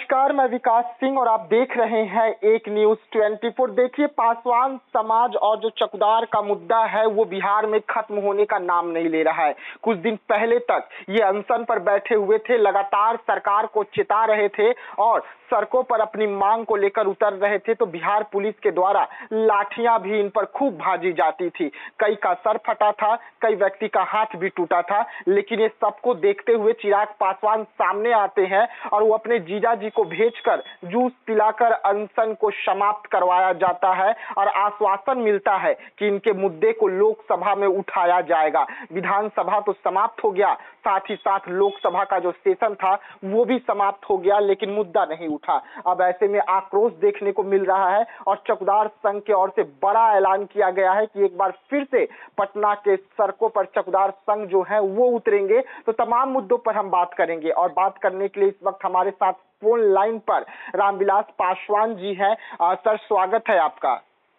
नमस्कार, मैं विकास सिंह और आप देख रहे हैं एक न्यूज 24। देखिए, पासवान समाज और जो चकदार का मुद्दा है वो बिहार में खत्म होने का नाम नहीं ले रहा है। कुछ दिन पहले तक ये अनशन पर बैठे हुए थे, लगातार सरकार को चिता रहे थे और सड़कों पर अपनी मांग को लेकर उतर रहे थे, तो बिहार पुलिस के द्वारा लाठियां भी इन पर खूब भाजी जाती थी। कई का सर फटा था, कई व्यक्ति का हाथ भी टूटा था। लेकिन ये सबको देखते हुए चिराग पासवान सामने आते हैं और वो अपने जीजा जी को भेजकर जूस पिलाकर अनशन को समाप्त करवाया जाता है और आश्वासन मिलता है कि इनके मुद्दे को लोकसभा में उठाया जाएगा। विधानसभा तो समाप्त हो गया, साथ ही साथ लोकसभा का जो सेशन था वो भी समाप्त हो गया, लेकिन मुद्दा नहीं उठा। अब ऐसे में आक्रोश देखने को मिल रहा है और चकदार संघ की ओर से बड़ा ऐलान किया गया है कि एक बार फिर से पटना के सड़कों पर चकदार संघ जो है वो उतरेंगे। तो तमाम मुद्दों पर हम बात करेंगे और बात करने के लिए इस वक्त हमारे साथ फोन लाइन पर रामविलास पासवान जी हैं। सर, स्वागत है आपका।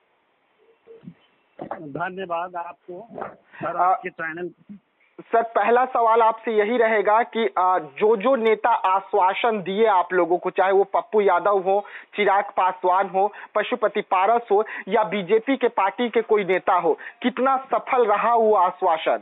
धन्यवाद आपको सर, आपके चैनल। सर, पहला सवाल आपसे यही रहेगा कि जो नेता आश्वासन दिए आप लोगों को, चाहे वो पप्पू यादव हो, चिराग पासवान हो, पशुपति पारस हो या बीजेपी के पार्टी के कोई नेता हो, कितना सफल रहा वो आश्वासन?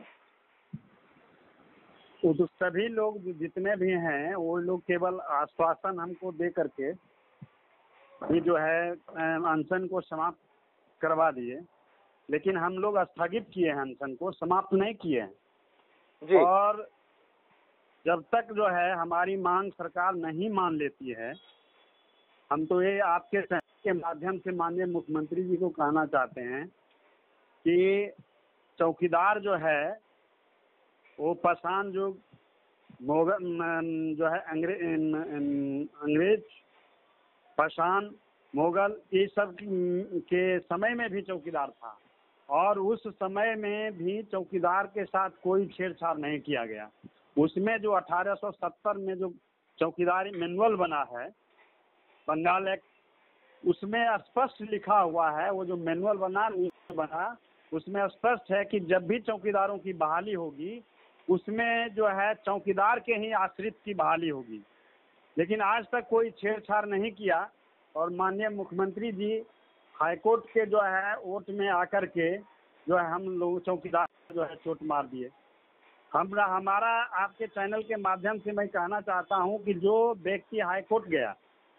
तो सभी लोग जितने भी हैं वो लोग केवल आश्वासन हमको दे करके ये जो है अनशन को समाप्त करवा दिए, लेकिन हम लोग स्थगित किए हैं, अनशन को समाप्त नहीं किए हैं जी। और जब तक जो है हमारी मांग सरकार नहीं मान लेती है, हम तो ये आपके चैनल के माध्यम से माननीय मुख्यमंत्री जी को कहना चाहते हैं कि चौकीदार जो है वो पाषाण जो मुगल जो है अंग्रेज पाषाण मुगल ये सब के समय में भी चौकीदार था और उस समय में भी चौकीदार के साथ कोई छेड़छाड़ नहीं किया गया। उसमें जो 1870 में जो चौकीदारी मैनुअल बना है बंगाल एक्ट, उसमें स्पष्ट लिखा हुआ है, वो जो मैनुअल बना उसमें स्पष्ट है कि जब भी चौकीदारों की बहाली होगी उसमें जो है चौकीदार के ही आश्रित की बहाली होगी। लेकिन आज तक कोई छेड़छाड़ नहीं किया और माननीय मुख्यमंत्री जी हाईकोर्ट के जो है वोट में आकर के जो है हम लोग चौकीदार जो है चोट मार दिए। हमारा आपके चैनल के माध्यम से मैं कहना चाहता हूं कि जो व्यक्ति हाईकोर्ट गया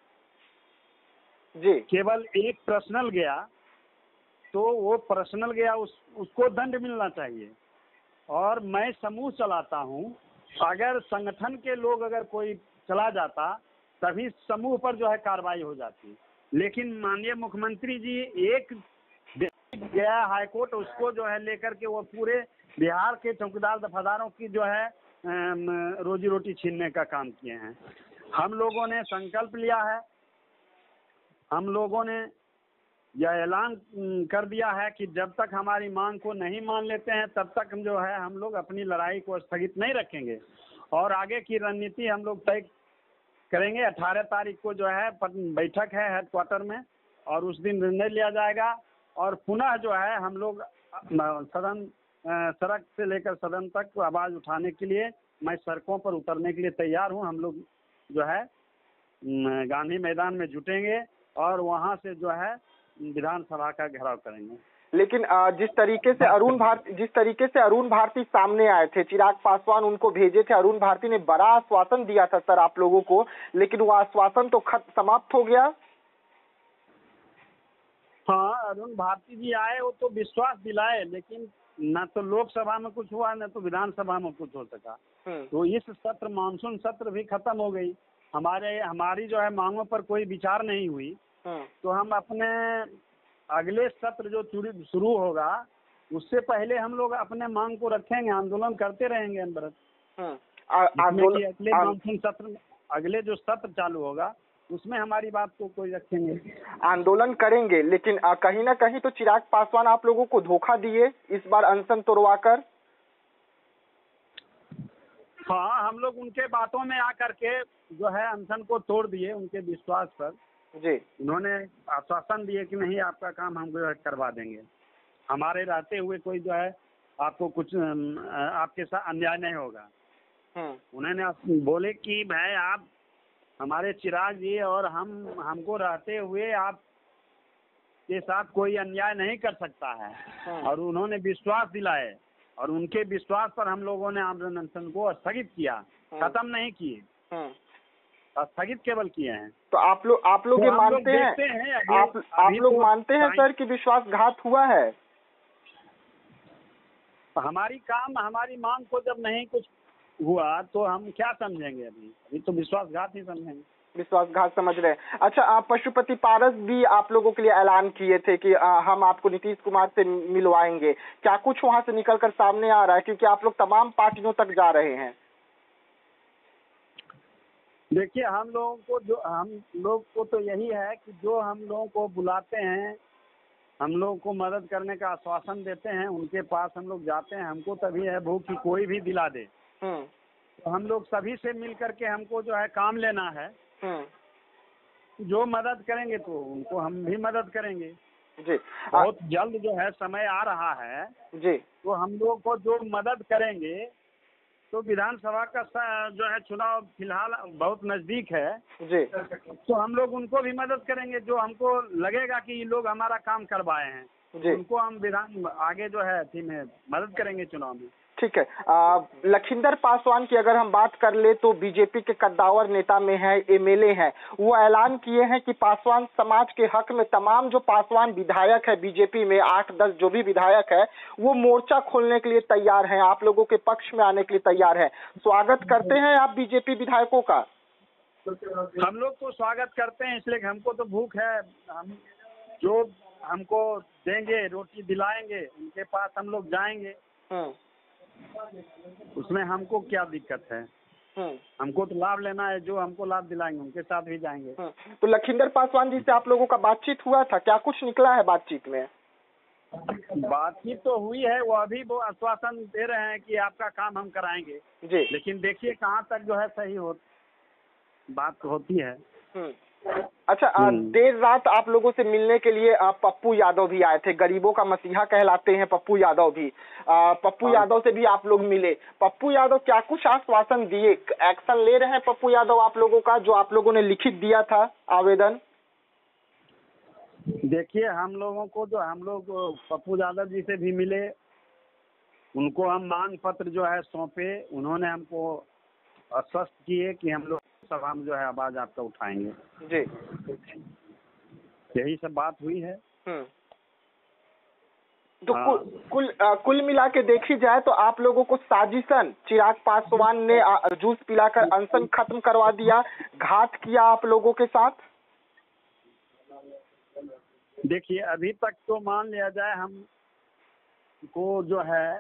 जी, केवल एक पर्सनल गया तो वो पर्सनल गया, उसको दंड मिलना चाहिए। और मैं समूह चलाता हूं, अगर संगठन के लोग अगर कोई चला जाता तभी समूह पर जो है कार्रवाई हो जाती। लेकिन माननीय मुख्यमंत्री जी एक गया हाईकोर्ट, उसको जो है लेकर के वो पूरे बिहार के चौकीदार दफादारों की जो है रोजी रोटी छीनने का काम किए हैं। हम लोगों ने संकल्प लिया है, हम लोगों ने यह ऐलान कर दिया है कि जब तक हमारी मांग को नहीं मान लेते हैं तब तक हम जो है हम लोग अपनी लड़ाई को स्थगित नहीं रखेंगे और आगे की रणनीति हम लोग तय करेंगे। 18 तारीख को जो है बैठक है हेडक्वार्टर में और उस दिन निर्णय लिया जाएगा और पुनः जो है हम लोग सदन सड़क से लेकर सदन तक आवाज उठाने के लिए, मैं सड़कों पर उतरने के लिए तैयार हूं। हम लोग जो है गांधी मैदान में जुटेंगे और वहां से जो है विधानसभा का घेराव करेंगे। लेकिन जिस तरीके से अरुण भारती सामने आए थे, चिराग पासवान उनको भेजे थे, अरुण भारती ने बड़ा आश्वासन दिया था सर आप लोगों को, लेकिन वो आश्वासन तो समाप्त हो गया। हाँ, अरुण भारती जी आए, वो तो विश्वास दिलाए, लेकिन न तो लोकसभा में कुछ हुआ न तो विधानसभा में कुछ हो सका। तो इस सत्र मानसून सत्र भी खत्म हो गई, हमारी जो है मांगों पर कोई विचार नहीं हुई। तो हम अपने अगले सत्र जो शुरू होगा उससे पहले हम लोग अपने मांग को रखेंगे, आंदोलन करते रहेंगे अनवरत। अगले मानसून सत्र, अगले जो सत्र चालू होगा उसमें हमारी बात को कोई रखेंगे, आंदोलन करेंगे। लेकिन कहीं ना कहीं तो चिराग पासवान आप लोगों को धोखा दिए इस बार अनशन तोड़वा कर। हाँ, हम लोग उनके बातों में आकर के जो है अनशन को तोड़ दिए, उनके विश्वास पर जी। उन्होंने आश्वासन दिए कि नहीं आपका काम हम जो है करवा देंगे, हमारे रहते हुए कोई जो है आपको कुछ आपके साथ अन्याय नहीं होगा। उन्होंने बोले कि भाई आप हमारे चिराग जी और हमको रहते हुए आप के साथ कोई अन्याय नहीं कर सकता है। और उन्होंने विश्वास दिलाए और उनके विश्वास पर हम लोगों ने आमरण अनशन को स्थगित किया, खत्म नहीं किए, स्थगित केवल किए हैं। तो आप लोग ये मानते हैं, आप लोग मानते हैं सर कि विश्वासघात हुआ है? हमारी मांग को जब नहीं कुछ हुआ तो हम क्या समझेंगे? अभी तो विश्वासघात ही समझेंगे। विश्वासघात समझ रहे हैं। अच्छा, आप पशुपति पारस भी आप लोगों के लिए ऐलान किए थे कि हम आपको नीतीश कुमार से मिलवाएंगे, क्या कुछ वहां से निकलकर सामने आ रहा है? क्योंकि आप लोग तमाम पार्टियों तक जा रहे हैं। देखिए, हम लोग को तो यही है कि जो हम लोगों को बुलाते हैं, हम लोग को मदद करने का आश्वासन देते हैं, उनके पास हम लोग जाते हैं। हमको तभी है भूख कि कोई भी दिला दे। तो हम लोग सभी से मिल करके हमको जो है काम लेना है। जो मदद करेंगे तो उनको हम भी मदद करेंगे जी। बहुत जल्द जो है समय आ रहा है जी, तो हम लोग को जो मदद करेंगे, तो विधानसभा का जो है चुनाव फिलहाल बहुत नजदीक है जी, तो हम लोग उनको भी मदद करेंगे। जो हमको लगेगा कि ये लोग हमारा काम करवाए हैं जी, उनको हम आगे जो है थी में मदद करेंगे चुनाव में। ठीक है। लखिंदर पासवान की अगर हम बात कर ले तो बीजेपी के कद्दावर नेता में है, एमएलए हैं, वो ऐलान किए हैं कि पासवान समाज के हक में तमाम जो पासवान विधायक है बीजेपी में 8-10 जो भी विधायक है वो मोर्चा खोलने के लिए तैयार हैं, आप लोगों के पक्ष में आने के लिए तैयार हैं। स्वागत करते हैं आप बीजेपी विधायकों का? हम लोग तो स्वागत करते हैं, इसलिए हमको तो भूख है। हम जो हमको देंगे, रोटी दिलाएंगे, उनके पास हम लोग जाएंगे, उसमें हमको क्या दिक्कत है? हमको तो लाभ लेना है, जो हमको लाभ दिलाएंगे उनके साथ भी जाएंगे। तो लखिंदर पासवान जी से आप लोगों का बातचीत हुआ था, क्या कुछ निकला है बातचीत में? बातचीत तो हुई है, वो अभी वो आश्वासन दे रहे हैं कि आपका काम हम कराएंगे जी, लेकिन देखिए कहाँ तक जो है सही बात होती है। अच्छा, देर रात आप लोगों से मिलने के लिए पप्पू यादव भी आए थे, गरीबों का मसीहा कहलाते हैं पप्पू यादव भी। पप्पू यादव से भी आप लोग मिले। पप्पू यादव क्या कुछ आश्वासन दिए? एक्शन ले रहे हैं पप्पू यादव आप लोगों का, जो आप लोगों ने लिखित दिया था आवेदन? देखिए, हम लोग पप्पू यादव जी से भी मिले, उनको हम मांग पत्र जो है सौंपे, उन्होंने हमको आश्वस्त किए कि हम लोग सभा में जो है आवाज आपका उठाएंगे जी। यही सब बात हुई है। तो कुल मिला के देखी जाए तो आप लोगों को साजिशन चिराग पासवान ने जूस पिलाकर अनशन खत्म करवा दिया, घात किया आप लोगों के साथ। देखिए, अभी तक तो मान लिया जाए हमको जो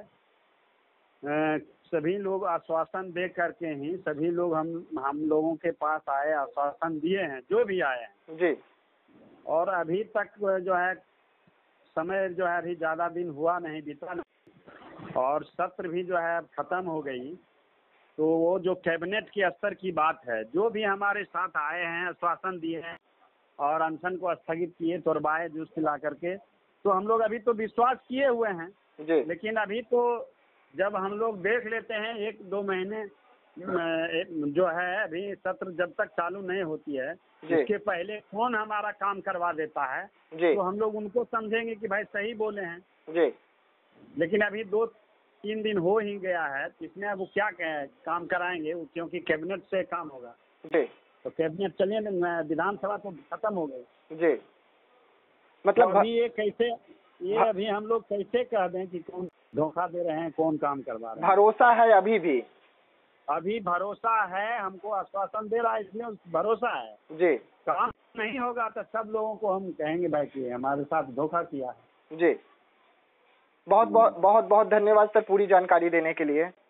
है सभी लोग आश्वासन दे करके ही सभी लोग हम लोगों के पास आए, आश्वासन दिए हैं जो भी आए हैं जी। और अभी तक जो है समय जो है अभी ज़्यादा दिन हुआ नहीं, बीता नहीं, और सत्र भी जो है खत्म हो गई। तो वो जो कैबिनेट के स्तर की बात है, जो भी हमारे साथ आए हैं, आश्वासन दिए हैं और अनशन को स्थगित किए, तोड़वाए जूस पिला करके, तो हम लोग अभी तो विश्वास किए हुए हैं जी। लेकिन अभी तो जब हम लोग देख लेते हैं 1-2 महीने जो है, अभी सत्र जब तक चालू नहीं होती है उसके पहले कौन हमारा काम करवा देता है तो हम लोग उनको समझेंगे कि भाई सही बोले हैं जी। लेकिन अभी 2-3 दिन हो ही गया है, इसमें अब वो क्या काम कराएंगे, क्योंकि कैबिनेट से काम होगा जी। तो कैबिनेट चलिए, विधानसभा तो खत्म हो गई जी। मतलब तो अभी अभी हम लोग कैसे कह दें कि कौन धोखा दे रहे हैं, कौन काम करवा रहे हैं? भरोसा है अभी भरोसा है, हमको आश्वासन दे रहा है, इसलिए भरोसा है जी। काम नहीं होगा तो सब लोगों को हम कहेंगे भाई कि हमारे साथ धोखा किया है जी। बहुत बहुत धन्यवाद सर पूरी जानकारी देने के लिए।